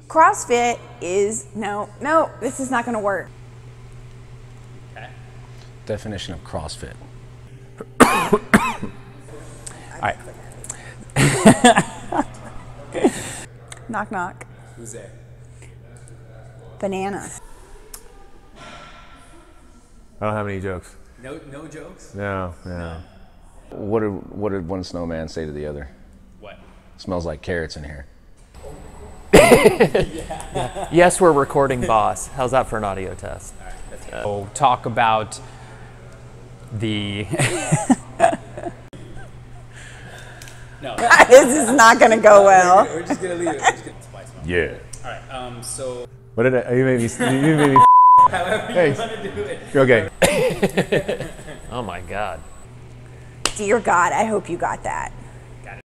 CrossFit is, no, this is not gonna work. Okay. Definition of CrossFit. All right. Knock, knock. Who's there? Banana. I don't have any jokes. No jokes? No. What did one snowman say to the other? What? Smells like carrots in here. Yes, we're recording, boss. How's that for an audio test? All right, that's good. We'll talk about the... No. This is not gonna go well. We're just gonna leave it. We're just gonna spice them up. Yeah. All right. So. What did you made me? You made me. However Hey. you want to do it. Okay. Oh my God. Dear God, I hope you got that.